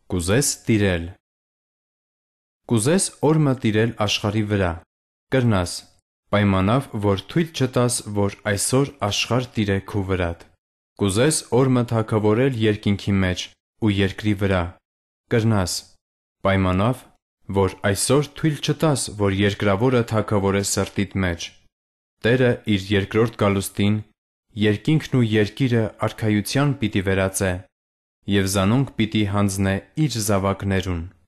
Կուզես տիրել։ Կուզես օրը տիրել աշխարհի վրա, կրնաս, պայմանով, որ թույլ չտաս, որ այսօր աշխարհ տիրե քու վրադ։ Կուզես օրը թագավորել երկինքի մեջ ու երկրի վրա, կրնաս, պայմանով, որ այսօր թույլ չտաս, որ երկրավորը թագավորե սրտիդ մեջ։ Տերը իր երկրորդ գալուստին երկինքն ու երկիրը արքայության պիտի վերածե և զանոնք պիտի հանձնե իր զավակներուն։